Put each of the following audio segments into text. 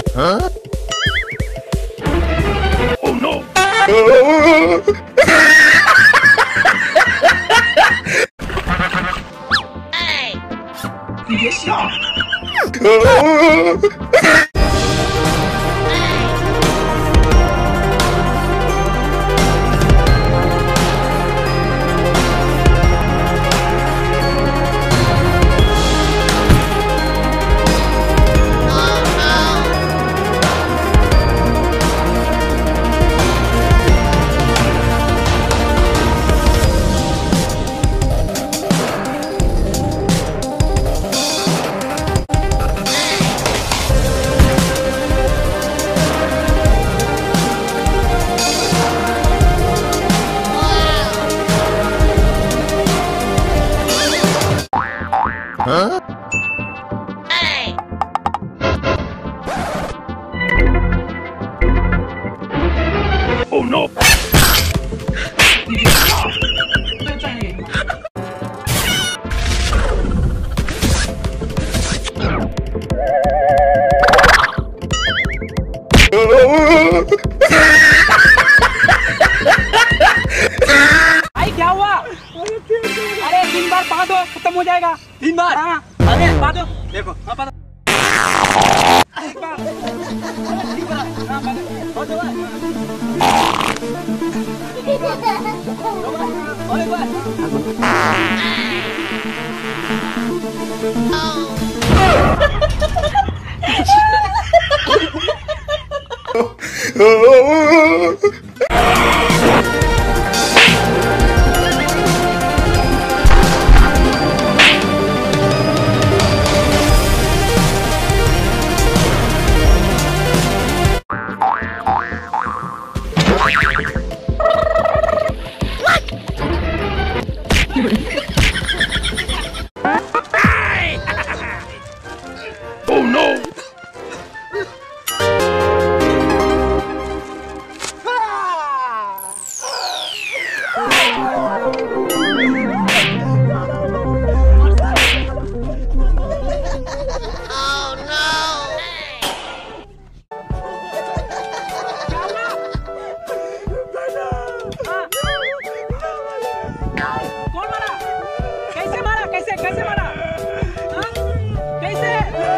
Huh? Oh no! Hey! 你别笑。Huh? Hey! Oh no! भाई क्या हुआ? अरे 3 बार पा दो खत्म हो जाएगा। 3 बार? हाँ अरे पा दो। देखो हाँ पा दो। एक बार। ठीक है हाँ पा दो। और दो बार। और एक बार। Oh no! कैसे मारा? हाँ? कैसे?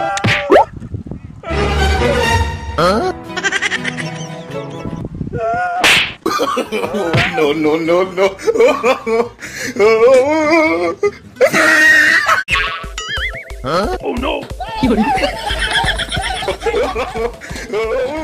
Huh? No, no, no, no. Huh? Oh no!